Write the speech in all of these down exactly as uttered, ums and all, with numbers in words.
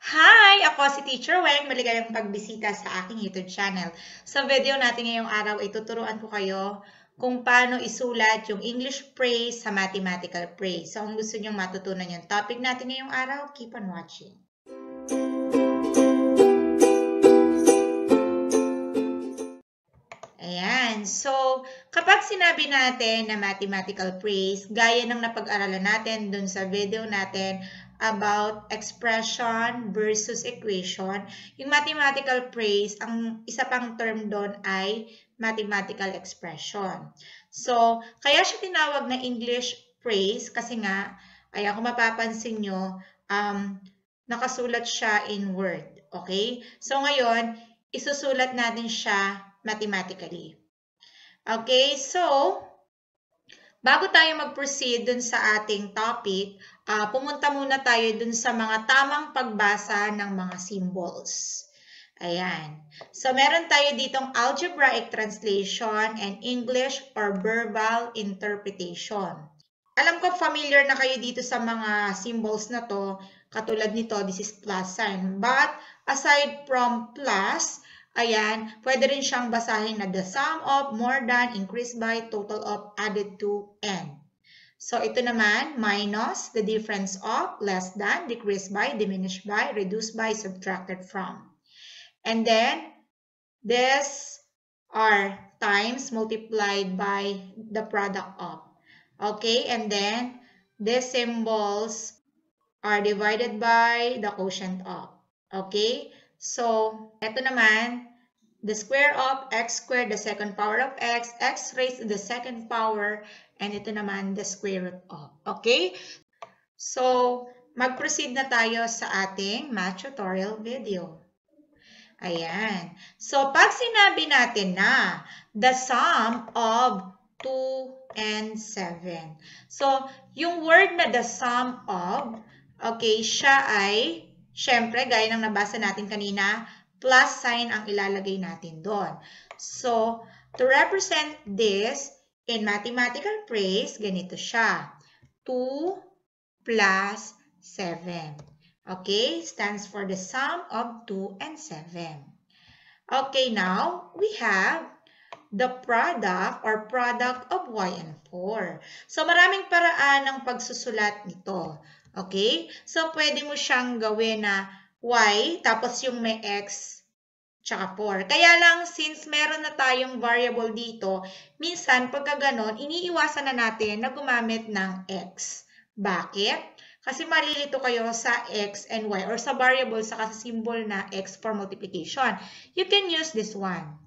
Hi! Ako si Teacher Weng. Maligayang pagbisita sa aking YouTube channel. Sa video natin ngayong araw ay tuturuan ko kayo kung paano isulat yung English phrase sa mathematical phrase. So, kung gusto nyo matutunan yung topic natin ngayong araw, keep on watching. Ayan. So, kapag sinabi natin na mathematical phrase, gaya ng napag-aralan natin dun sa video natin about expression versus equation, yung mathematical phrase, ang isa pang term doon ay mathematical expression. So, kaya siya tinawag na English phrase kasi nga, ayan, kung mapapansin nyo, um, nakasulat siya in word. Okay? So, ngayon, isusulat natin siya mathematically. Okay, so, bago tayo mag-proceed dun sa ating topic, uh, pumunta muna tayo dun sa mga tamang pagbasa ng mga symbols. Ayan. So, meron tayo ditong algebraic translation and English or verbal interpretation. Alam ko familiar na kayo dito sa mga symbols na to. Katulad nito, this is plus sign. But, aside from plus, ayan, pwede rin siyang basahin na the sum of, more than, increased by, total of, added to, and. So, ito naman, minus, the difference of, less than, decreased by, diminished by, reduced by, subtracted from. And then, these are times multiplied by the product of. Okay, and then, these symbols are divided by the quotient of. Okay, so, ito naman, the square of x squared, the second power of x, x raised to the second power, and ito naman, the square root of. Okay? So, mag-proceed na tayo sa ating math tutorial video. Ayan. So, pag sinabi natin na the sum of two and seven. So, yung word na the sum of, okay, siya ay, syempre, gaya ng nabasa natin kanina, plus sign ang ilalagay natin doon. So, to represent this in mathematical phrase, ganito siya. two plus seven. Okay, stands for the sum of two and seven. Okay, now we have the product or product of y and four. So, maraming paraan ng pagsusulat nito. Okay? So, pwede mo siyang gawin na y, tapos yung may x, tsaka four. Kaya lang, since meron na tayong variable dito, minsan, pagka ganon, iniiwasan na natin na gumamit ng x. Bakit? Kasi malilito kayo sa x and y or sa variable sa symbol na x for multiplication. You can use this one.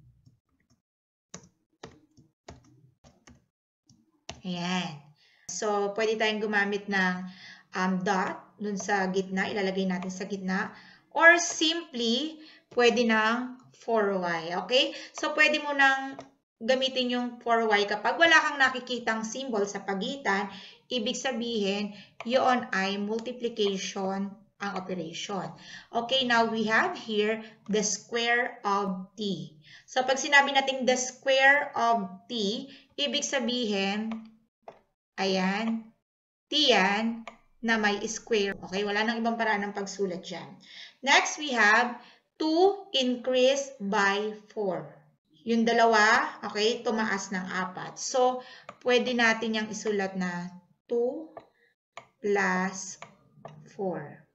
Ayan. So, pwede tayong gumamit ng um, dot dun sa gitna. Ilalagay natin sa gitna. Or simply, pwede ng four y. Okay? So, pwede mo nang gamitin yung four y kapag wala kang nakikitang symbol sa pagitan. Ibig sabihin, yun ay multiplication ang operation. Okay, now we have here the square of t. So, pag sinabi natin the square of t, ibig sabihin, ayan, t yan na may square. Okay, wala nang ibang paraan ng pagsulat dyan. Next, we have two increased by four. Yung dalawa, okay, tumaas ng apat. So, pwede natin yung isulat na two plus four.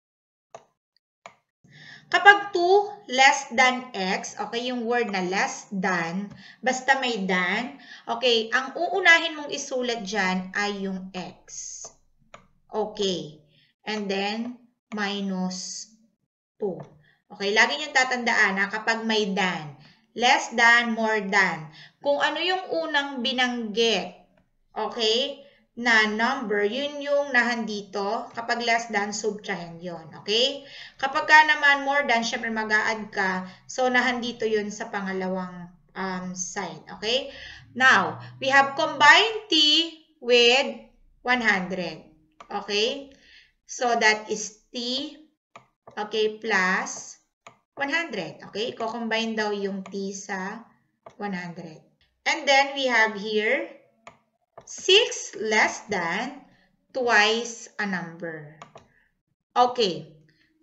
Kapag two less than x, okay, yung word na less than, basta may than, okay, ang uunahin mong isulat dyan ay yung x. Okay. And then, minus two. Okay, lagi niyong tatandaan na kapag may than, less than, more than, kung ano yung unang binanggit, okay, na number, yun yung nahandito. Kapag less than, subtrahin yun. Okay? Kapag ka naman more than, syempre mag-a-add ka. So, nahandito yun sa pangalawang um, side. Okay? Now, we have combined t with one hundred. Okay? So, that is t, okay, plus one hundred. Okay? Ko-combine daw yung t sa one hundred. And then, we have here six less than twice a number. Okay.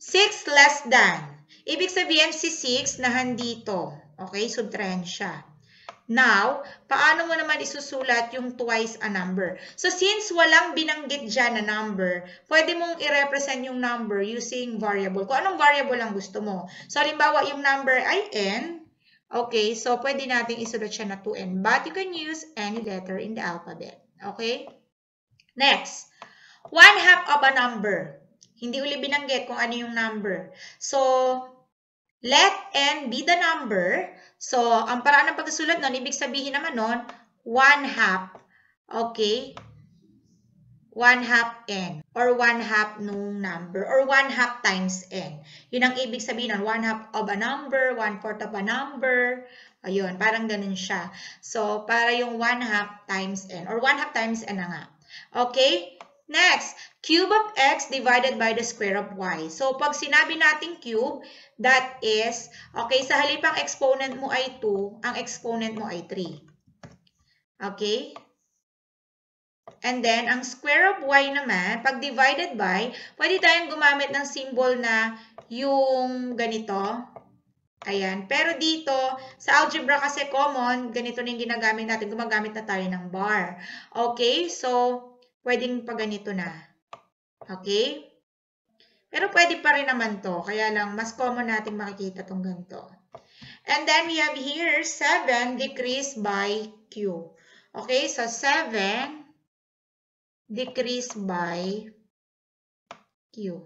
six less than. Ibig sabihin si six na handito. Okay, subtrahen siya. Now, paano mo naman isusulat yung twice a number? So, since walang binanggit dyan na number, pwede mong i-represent yung number using variable. Kung anong variable ang gusto mo. So, halimbawa, yung number ay n. Okay, so pwede natin isulat siya na two n. But you can use any letter in the alphabet. Okay? Next, one half of a number. Hindi uli binanggit kung ano yung number. So, let n be the number. So, ang paraan ng pagsusulat nun, ibig sabihin naman nun, one half, okay? one half n, or one half nung number, or one half times n. Yun ang ibig sabihin nun, one half of a number, one fourth of a number. Ayun, parang ganun siya. So, para yung one half times n, or one half times n na nga. Okay? Next, cube of x divided by the square of y. So, pag sinabi natin cube, that is, okay, sa halipang exponent mo ay two, ang exponent mo ay three. Okay? And then, ang square of y naman, pag divided by, pwede tayong gumamit ng symbol na yung ganito. Ayan. Pero dito, sa algebra kasi common, ganito na yung ginagamit natin. Gumagamit na tayo ng bar. Okay? So, pwedeng pa ganito na. Okay? Pero pwede pa rin naman to. Kaya lang, mas common natin makikita tong ganito. And then, we have here, seven decreased by q. Okay? So, seven decreased by q.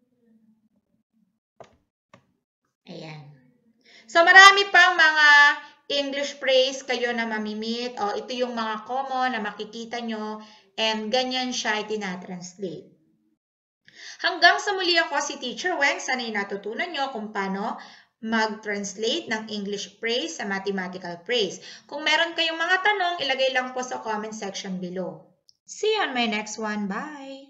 Ayan. So, marami pang mga English phrase kayo na mamimit. O, ito yung mga common na makikita nyo. And ganyan siya itinatranslate. Hanggang sa muli ako si Teacher Weng. Sana'y natutunan nyo kung paano mag-translate ng English phrase sa mathematical phrase. Kung meron kayong mga tanong, ilagay lang po sa comment section below. See you on my next one. Bye!